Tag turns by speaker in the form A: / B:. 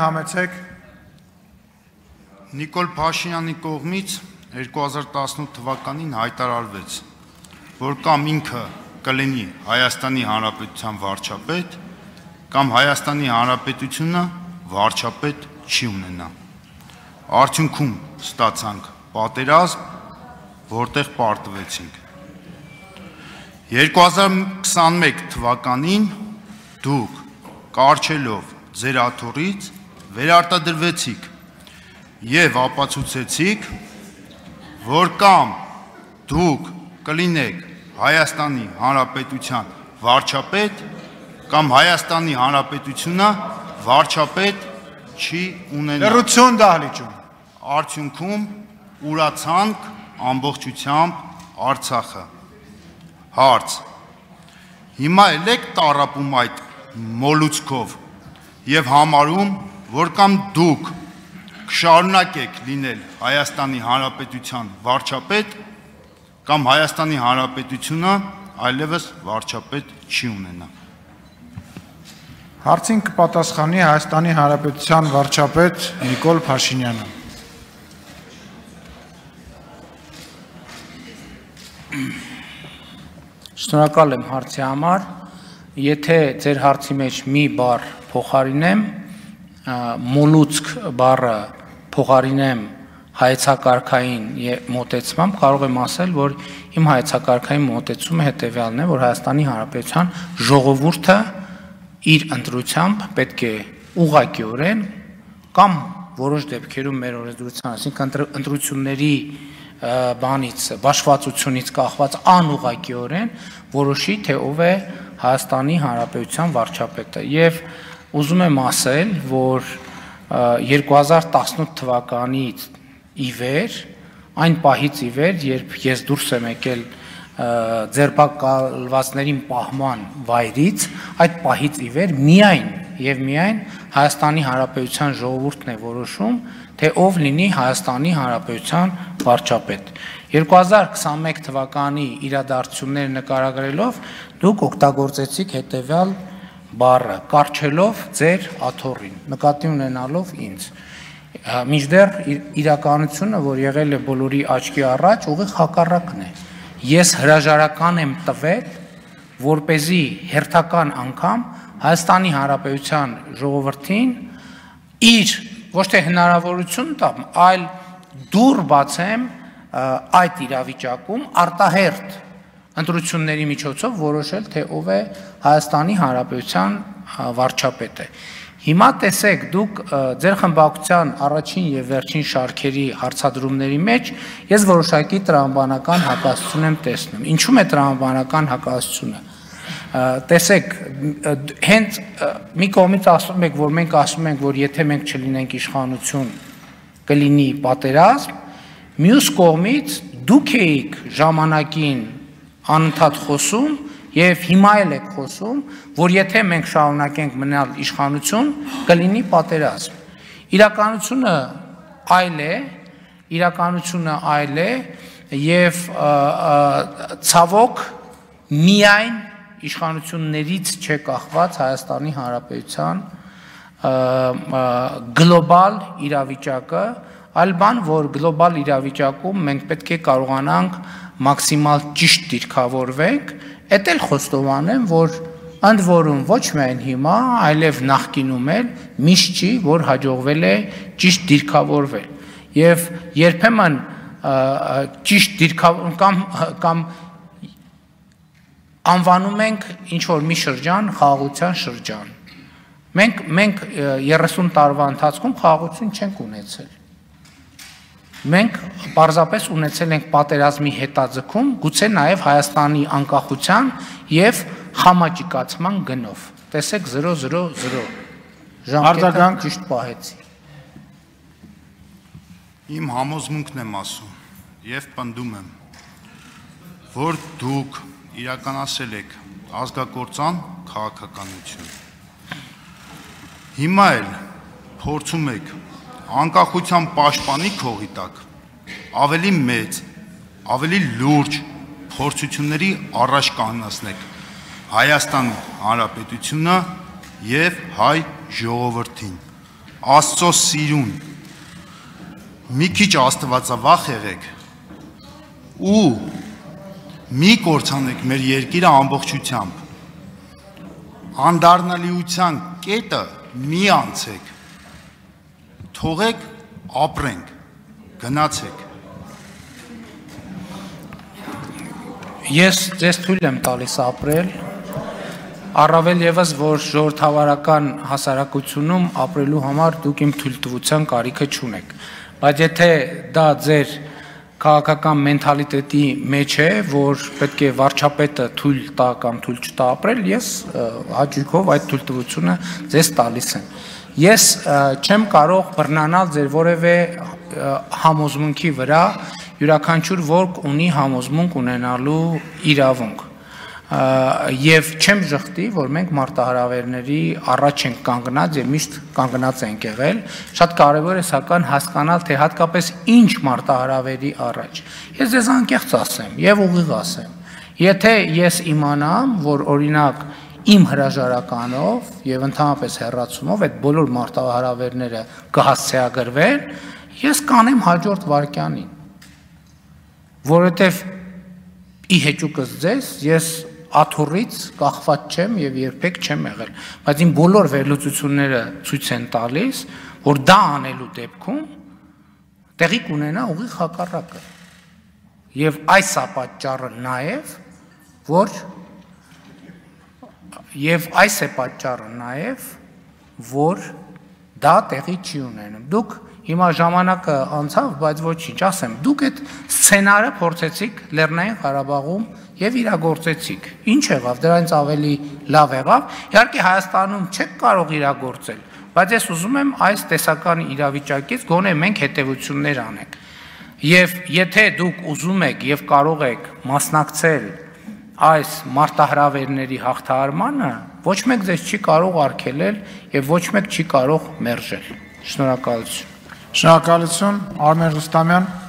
A: Համեցեք
B: Նիկոլ Փաշինյանի կողմից 2018 թվականին հայտարարվեց, որ կամ ինքը կլինի Հայաստանի Հանրապետության վարչապետ, կամ Հայաստանի Հանրապետությունը վարչապետ չի ունենա։ Արդյունքում ստացանք պատերազմ, որտեղ պարտվեցինք։ 2021 թվականին դուք կառչելով ձեր աթոռից վերարտադրվեցիք եւ ապացուցեցիք, որ կամ դուք կլինեք Հայաստանի Հանրապետության վարչապետ, կամ Հայաստանի Հանրապետությունը վարչապետ չի ունենա։
A: լրություն դահլիճում։
B: Արդյունքում ուրացանք ամբողջությամբ Արցախը։ Հարց. հիմա եք տառապում այդ մոլուցքով եւ համարում, որ կամ դուք կշարունակեք լինել Հայաստանի Հանրապետության վարչապետ, կամ Հայաստանի Հանրապետությունը այլևս վարչապետ չի ունենա։
A: Հարցին կպատասխանի Հայաստանի Հանրապետության վարչապետ Նիկոլ Փաշինյանը։
C: Շնորհակալ եմ հարցի համար, եթե ձեր հարցի մեջ մի բառ փոխարինեմ, մոլուցք բառը փոխարինեմ հայեցակարգային մոտեցմամբ, կարող եմ ասել, որ իմ հայեցակարգային մոտեցումը հետևյալն է, որ Հայաստանի Հանրապետության ժողովուրդը իր ընտրությամբ պետք է ուղղակիորեն կամ որոշ դեպքերում մեր օրենսդրության, այսինքն ընտրությունների բանից, բաշխվածությունից կախված անուղղակիորեն որոշի, թե ով է Հայաստանի Հանրապետության վարչապետը։ Եվ ուզում եմ ասել, որ 2018 թվականից ի վեր, այն պահից ի վեր, երբ ես դուրս եմ եկել ձերբակալվածներին պահման վայրից, այդ պահից ի վեր միայն եւ միայն Հայաստանի Հանրապետության ժողովուրդն է որոշում, թե ով լինի Հայաստանի Հանրապետության վարչապետ։ 2021 թվականի իրադարձությունները նկարագրելով դուք օգտագործեցիք հետևյալ բառը՝ կառչելով ձեր աթոռին, նկատի ունենալով ինձ։ Մինչդեռ իրականությունը, որ եղել է բոլորի աչքի առաջ, ուղիղ հակառակն է։ Ես հրաժարական եմ տվել, որպեսզի հերթական անգամ Հայաստանի Հանրապետության ժողովրդին իր ոչ թե հնարավորություն տամ, այլ դուռ բացեմ այդ իրավիճակում արտահերթ ընտրությունների միջոցով որոշել, թե ով է Հայաստանի Հանրապետության վարչապետը։ Հիմա տեսեք, դուք ձեր խմբակցության առաջին եւ վերջին շարքերի հարցադրումների մեջ ես որոշակի տրամաբանական հակասություն եմ տեսնում։ Ինչու՞մ է տրամաբանական հակասությունը։ Տեսեք, հենց մի կողմից ասում եք, որ մենք ասում ենք, որ եթե մենք չլինենք իշխանություն, կլինի պատերազմ, մյուս կողմից դուք եք ժամանակին անընդհատ խոսում եւ հիմա էլ եք խոսում, որ եթե մենք շարունակենք մնալ իշխանություն, կլինի պատերազմ։ Իրականությունը այլ է եւ ցավոք միայն իշխանություններից չէ կախված Հայաստանի Հանրապետության գլոբալ իրավիճակը, այլ բան, որ գլոբալ իրավիճակում մենք պետք է կարողանանք մաքսիմալ ճիշտ դիրքավորվենք, էդ էլ խոստովանեմ, որ ընդ որում ոչ միայն հիմա, այլև նախկինում էլ միշտ չի, որ հաջողվել է ճիշտ դիրքավորվել։ Եվ երբեմն ճիշտ դիրքավորում անվանում ենք ինչ-որ մի շրջան խաղաղության շրջան։ Մենք 30 տարվա ընթացքում խաղաղություն չենք ունեցել։ Մենք պարզապես ունեցել ենք պատերազմի հետաձգում, գուցե նաև Հայաստանի անկախության և խամաճիկացման գնով։ Տեսեք 000 ժամկետը ճիշտ պահեցի։
B: Իմ համոզմունքն եմ ասում և պնդում եմ, որ դուք իրականացել եք ազգակործան քաղաքականություն։ Հիմա էլ փորձում եք անկախության պաշտպանի քողի տակ ավելի մեծ, ավելի լուրջ փորձությունների առաջ կանգնեցնեք Հայաստան Հանրապետությունը եւ հայ ժողովրդին։ Աստծո սիրուն, մի քիչ աստվածավախ եղեք ու մի կործանեք մեր երկիրը ամբողջությամբ, անդառնալիության կետը մի անցեք, թողեք ապրենք, գնացեք։
C: Ես ձեզ թույլ եմ տալիս ապրել, առավել ևս, որ ժողովրդավարական հասարակությունում ապրելու համար դուք իմ թույլտվության կարիքը չունեք, բայց եթե դա ձեր քաղաքական մենթալիտետի մեջ է, որ պետք է վարչապետը թույլ տա կամ թույլ չտա ապրել, ես հաճույքով այդ թույլտվությունը ձեզ տալիս եմ։ Ես չեմ կարող բռնանալ ձեր որևէ համոզմունքի վրա, յուրաքանչյուր ոք ունի համոզմունք ունենալու իրավունք։ Եվ չեմ ժխտի, որ մենք մարտահրավերների առաջ ենք կանգնած եւ միշտ կանգնած ենք եղել, շատ կարեւոր է սակայն հասկանալ, թե հատկապես ինչ մարտահրավերի առաջ։ Ես ձեզ անկեղծ ասեմ եւ ուղիղ ասեմ։ Եթե ես իմանամ, որ օրինակ իմ հրաժարականով եւ ընդհանրապես հեռացումով այդ բոլոր մարտահրավերները կհասցեագրվեն, ես կանեմ հաջորդ վարքյանին, որովհետեւ ի հեճուկս ձեզ ես աթոռից կախված չեմ եւ երբեք չեմ եղել, բայց իմ բոլոր վերլուծությունները ցույց են տալիս, որ դա անելու դեպքում տեղի կունենա ուղիղ հակառակը։ Եվ այս է պատճառը նաեւ, որ դա տեղի չի ունենում։ Դուք հիմա ժամանակը անցավ, բայց ոչինչ, ասեմ, դուք այդ սցենարը փորձեցիք Լեռնային Ղարաբաղում եւ իրագործեցիք։ Ինչ եղավ, դրանից ավելի լավ եղավ։ Իհարկե Հայաստանում չեք կարող իրագործել, բայց ես ուզում եմ այս տեսական իրավիճակից գոնե մենք հետևություններ անենք։ Եվ եթե դուք ուզում եք եւ կարող եք մասնակցել այս մարտահրավերների հաղթահարմանը, ոչ մեկ ձեզ չի կարող արգելել եւ ոչ մեկ չի կարող մերժել։ Շնորհակալություն։
A: Շնորհակալություն, Արմեն Ռուստամյան։